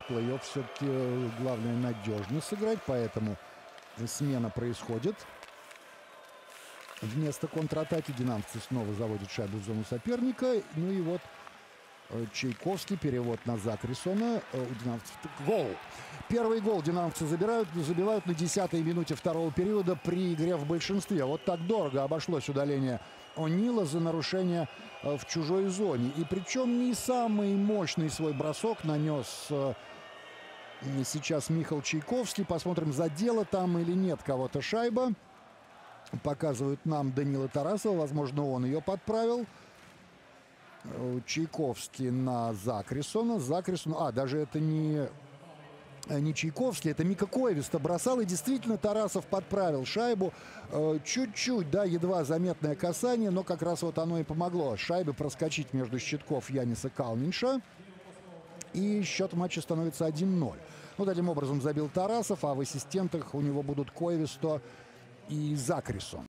плей-офф все-таки главное надежно сыграть, поэтому смена происходит. Вместо контратаки динамовцы снова заводят шайбу в зону соперника. Ну и вот Чайковский, перевод на Закрисона. У динамовцев гол. Первый гол динамовцы забивают на 10-й минуте второго периода при игре в большинстве. Вот так дорого обошлось удаление О'Нила за нарушение в чужой зоне. И причем не самый мощный свой бросок нанес сейчас Михаил Чайковский. Посмотрим, задела там или нет кого-то шайба. Показывают нам Данила Тарасова. Возможно, он ее подправил. Чайковский на Закрисона. Даже это не Чайковский, это Мика Коевиста бросал. И действительно Тарасов подправил шайбу. Чуть-чуть, да, едва заметное касание, но как раз вот оно и помогло шайбе проскочить между щитков Яниса Калнинша. И счет матча становится 1-0. Вот таким образом забил Тарасов, а в ассистентах у него будут Коевисто и Закрисон.